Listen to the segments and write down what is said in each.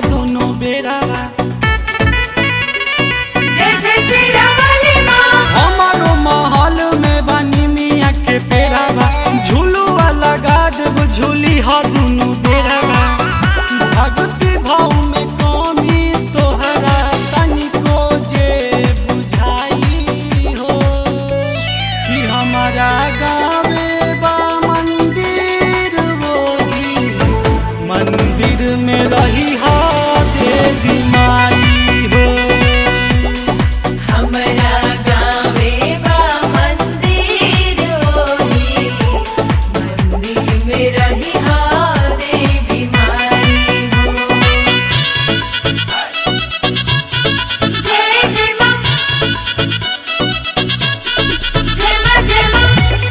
दोनों बेरा। जय जय सिया वाली माँ। हमारो महल में बनी मिया के पेरावा, झूलुआ लगा देब झूली हा दोनों बेरा। भक्ति भाव में कमी तोहरा तनिको जे बुझाई हो, कि हमारा गावे बा मंदिर, वो मंदिर में रही हा देवी माई हो। हमरा गावे बा मंदिर, ओही मंदिर में रही हा देवी माई हो। जय जय माँ। जय माँ जय माँ।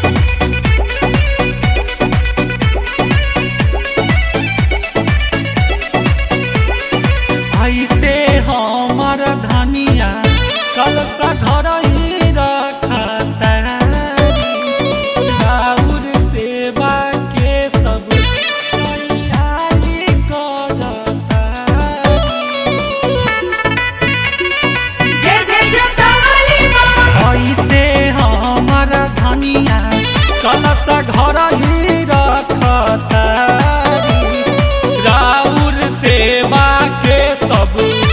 ऐसे हमर धनिया कलसा घर ही रखता, राउर सेवा के सब तैयारी करता। जय जय जटा वाली माँ। ऐसे हमर धनिया कलसा घर ही रखता, राउर सेवा के सब